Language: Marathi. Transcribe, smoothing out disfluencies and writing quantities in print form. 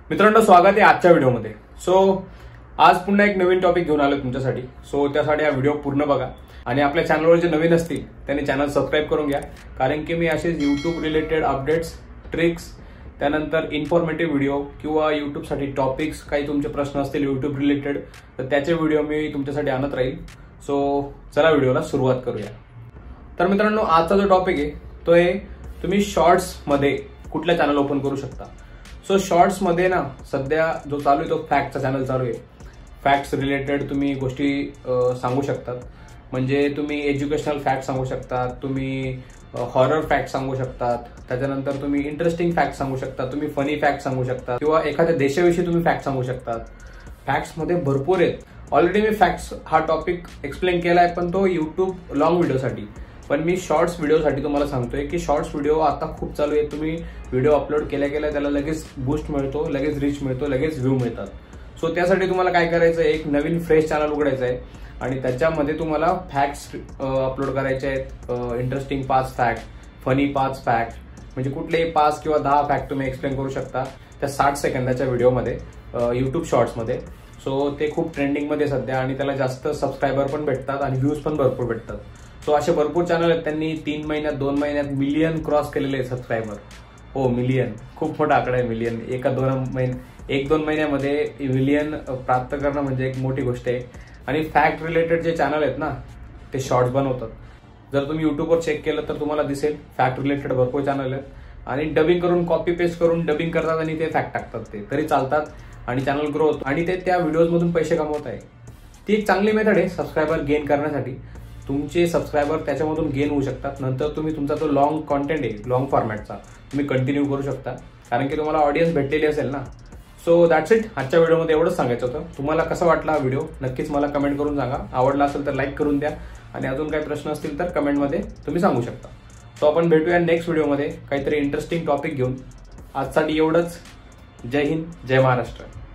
मित्रांनो, स्वागत आहे आजच्या व्हिडिओमध्ये। आज पुन्हा एक नवीन टॉपिक घेऊन आलो तुमच्यासाठी। त्यासाठी हा व्हिडिओ पूर्ण बघा आणि आपल्या चॅनलवर जे नवीन असतील त्यांनी चॅनल सबस्क्राइब करून घ्या, कारण की मी असेच YouTube रिलेटेड अपडेट्स, ट्रिक्स, त्यानंतर इन्फॉर्मेटिव्ह व्हिडिओ किंवा YouTube साठी टॉपिक्स, काही तुमचे प्रश्न असतील YouTube रिलेटेड तर त्याचे व्हिडिओ मी तुमच्यासाठी आणत राहील। चला व्हिडिओला सुरुवात करूया। तर मित्रांनो, आजचा जो टॉपिक आहे तो आहे तुम्ही शॉर्ट्स मध्ये कुठला चॅनल ओपन करू शकता। शॉर्ट्स मध्ये ना सध्या जो चालू आहे तो फॅक्टचा चॅनल चालू आहे। फॅक्ट्स रिलेटेड तुम्ही गोष्टी सांगू शकतात, म्हणजे तुम्ही एज्युकेशनल फॅक्ट सांगू शकतात, तुम्ही हॉरर फॅक्ट सांगू शकतात, त्याच्यानंतर तुम्ही इंटरेस्टिंग फॅक्ट सांगू शकता, तुम्ही फनी फॅक्ट सांगू शकता किंवा एखाद्या देशाविषयी तुम्ही फॅक्ट सांगू शकतात। फॅक्ट्स मध्ये भरपूर आहेत। ऑलरेडी मी फॅक्ट्स हा टॉपिक एक्सप्लेन केलाय, पण तो YouTube लॉंग व्हिडिओसाठी। पण मी शॉर्ट्स व्हिडिओसाठी तुम्हाला सांगतोय की शॉर्ट्स व्हिडिओ आता खूप चालू आहे। तुम्ही व्हिडिओ अपलोड केल्या त्याला लगेच बूस्ट मिळतो, लगेच रीच मिळतो, लगेच व्ह्यू मिळतात। त्यासाठी तुम्हाला काय करायचं आहे, एक नवीन फ्रेश चॅनल उघडायचं आहे आणि त्याच्यामध्ये तुम्हाला फॅक्ट्स अपलोड करायचे आहेत। इंटरेस्टिंग 5 फॅक्ट, फनी 5 फॅक्ट, म्हणजे कुठलेही 5 किंवा 10 फॅक्ट तुम्ही एक्सप्लेन करू शकता त्या 60 सेकंदाच्या व्हिडिओमध्ये YouTube शॉर्ट्समध्ये। ते खूप ट्रेंडिंग मध्ये सध्या आणि त्याला जास्त सबस्क्रायबर पण भेटतात आणि व्ह्यूज पण भरपूर भेटतात। असे भरपूर चॅनल आहेत, त्यांनी 3 महिन्यात 2 महिन्यात मिलियन क्रॉस केलेले सबस्क्रायबर। हो, मिलियन खूप मोठा आकडा आहे। मिलियन 1-2 महिन्यामध्ये मिलियन प्राप्त करणं म्हणजे एक मोठी गोष्ट आहे। आणि फॅक्ट रिलेटेड जे चॅनल आहेत ना ते शॉर्ट्स बनवतात। जर तुम्ही युट्यूबवर चेक केलं तर तुम्हाला दिसेल फॅक्ट रिलेटेड भरपूर चॅनल आहेत आणि डबिंग करून, कॉपी पेस्ट करून डबिंग करतात आणि ते फॅक्ट टाकतात, ते तरी चालतात आणि चॅनल ग्रो होतो आणि ते त्या व्हिडिओज मधून पैसे कमवत आहे। ती एक चांगली मेथड आहे सबस्क्रायबर गेन करण्यासाठी। तुमचे सबस्क्रायबर त्याच्यामधून गेन होऊ शकतात। नंतर तुम्ही तुमचा तो लॉंग कॉन्टेंट आहे, लॉंग फॉर्मॅटचा तुम्ही कंटिन्यू करू शकता, कारण की तुम्हाला ऑडियन्स भेटलेली असेल ना। That's it. आजच्या व्हिडिओमध्ये एवढंच सांगायचं होतं। तुम्हाला कसा वाटला हा व्हिडिओ नक्कीच मला कमेंट करून सांगा। आवडला असेल तर लाईक करून द्या आणि अजून काही प्रश्न असतील तर कमेंटमध्ये तुम्ही सांगू शकता। आपण भेटूया नेक्स्ट व्हिडिओमध्ये काहीतरी इंटरेस्टिंग टॉपिक घेऊन। आजसाठी एवढंच। जय हिंद, जय महाराष्ट्र।